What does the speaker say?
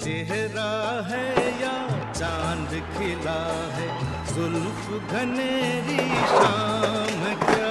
चेहरा है या चांद खिला है, जुल्फ घनेरी शाम क्या